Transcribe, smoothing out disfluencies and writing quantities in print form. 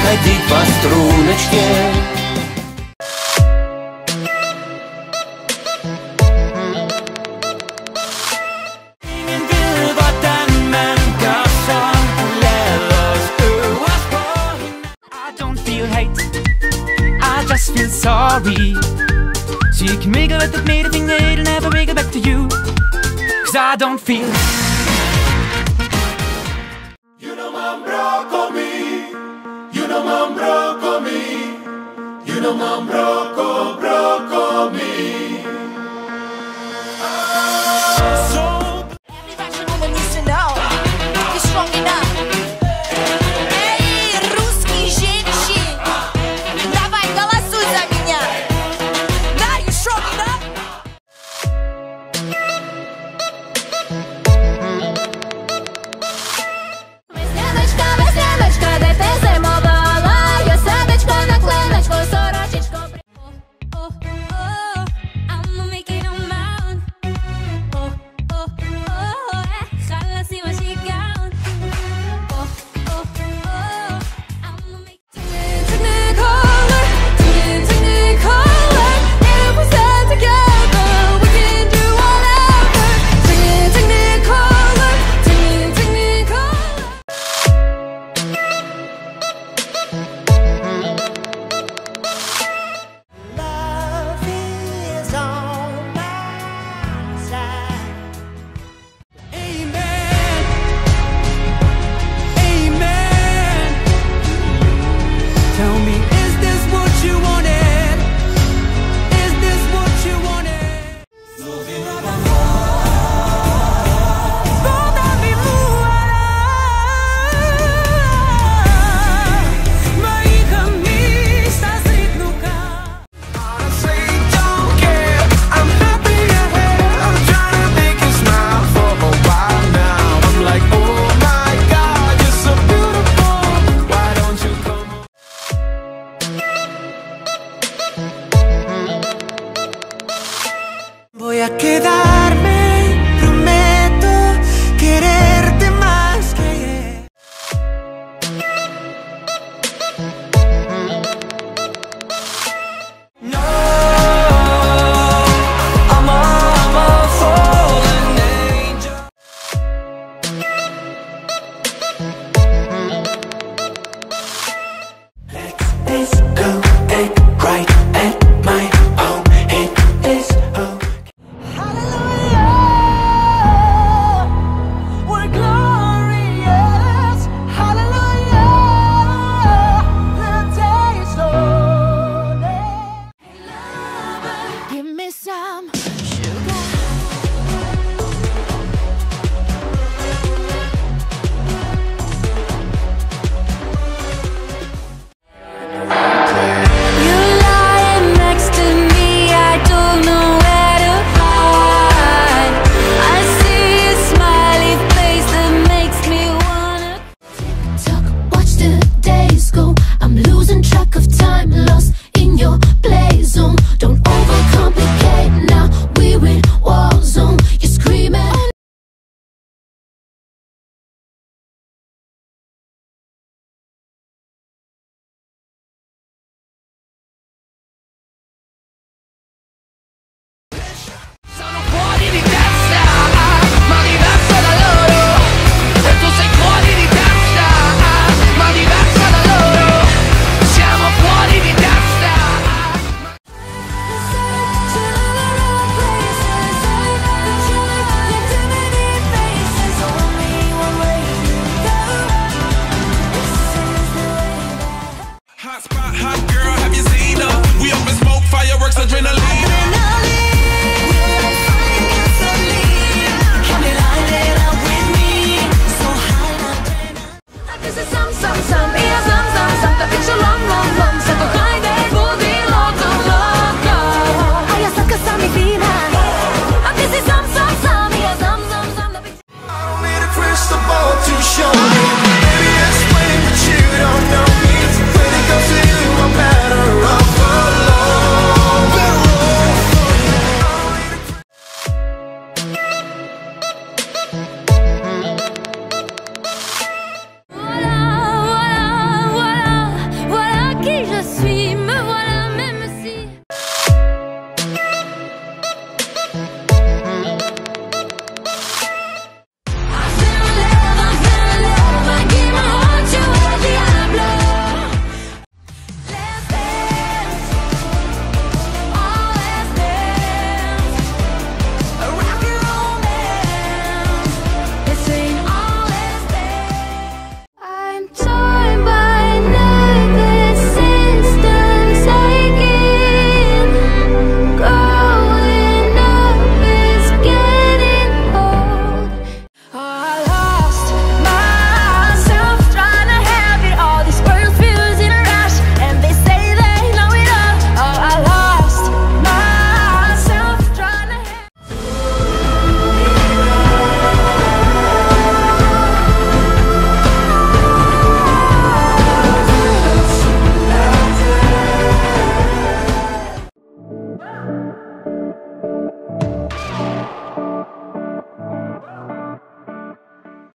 ходить по струночке. I just feel sorry. So you can wiggle at the middle finger, it'll never wiggle back to you. Cause I don't feel. You know mom broke me. You know mom broke me. You know mom broke me. Every Russian woman needs to know you're strong enough. Эй, русские женщины, давай голосуй за меня. Да, you strong enough. Весняночка, де ти зимувала? Я садочко на клиночку, сорочечку. I'ma make it on my own. Déjala así machicado. I'ma make Technicolor, Technicolor. If we stand together, we can do whatever. Technicolor, Technicolor. Love is on my side. Amen. Amen. Tell me, is this what you wanted? Is this what you wanted? Toda mi моих мечта сритнука. Honestly, don't care. I'm happy ahead. I'm trying to make you smile for a while now. I'm like, oh my God, you're so beautiful. Why don't you come on? Voy a quedarme, prometo quererte más que ayer. No, I'm a fallen angel. Let's go and right at my home. Hit this home. Hallelujah, we're glorious. Hallelujah, the day is dawning. Give me some sugar. You're lying next to me, I don't know where to hide. I see a smiley face that makes me wanna tick-tock, watch the days go. I'm losing track of time, lost in your play zone. Don't overcomplicate now, we're in war zone. You're screaming. Sono fuori di testa, ma diversa da loro. E tu sei fuori di testa, ma diversa da loro. Siamo fuori di testa. Hot spot, hot girl, have you seen her? We up in smoke, fireworks, adrenaline.